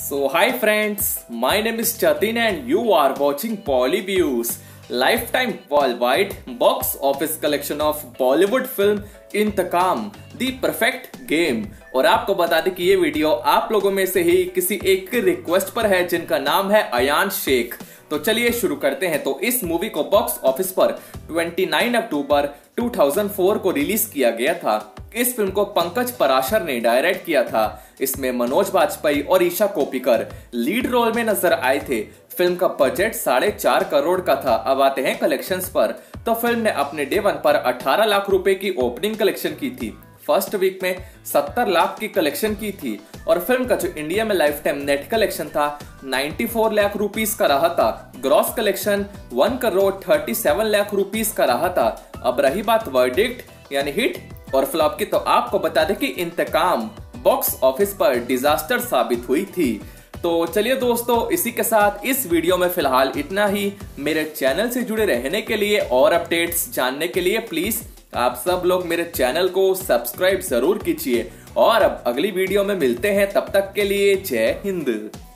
So hi friends, my name is Jatin and you are watching Polyviews, lifetime worldwide box office collection of Bollywood film Inteqam the perfect game. और आपको बता दें कि ये video आप लोगों में से ही किसी एक रिक्वेस्ट पर है जिनका नाम है अयान शेख। तो चलिए शुरू करते हैं। तो इस मूवी को बॉक्स ऑफिस पर 29 अक्टूबर 2004 को रिलीज किया गया था। इस फिल्म को पंकज पराशर ने डायरेक्ट किया था। इसमें मनोज बाजपेयी और ईशा कोप्पिकर लीड रोल में नजर आए थे। फिल्म का बजट 4.5 करोड़ का था। अब आते हैं कलेक्शंस पर। तो फिल्म ने अपने डे वन पर 18 लाख रुपए की ओपनिंग कलेक्शन की थी। फर्स्ट वीक में 70 लाख की कलेक्शन की थी और फिल्म का जो इंडिया में लाइफ टाइम नेट कलेक्शन था 94 लाख रुपीस का रहा था। Gross collection 1 crore 37 lakh rupees का रहा था। अब रही बात वर्डिक्ट यानी हिट और फ्लॉप की, तो आपको बता दें कि इंतकाम बॉक्स ऑफिस पर डिजास्टर साबित हुई थी। तो चलिए दोस्तों, इसी के साथ इस वीडियो में फिलहाल इतना ही। मेरे चैनल से जुड़े रहने के लिए और अपडेट्स जानने के लिए प्लीज आप सब लोग मेरे चैनल को सब्सक्राइब जरूर कीजिए। और अब अगली वीडियो में मिलते हैं, तब तक के लिए जय हिंद।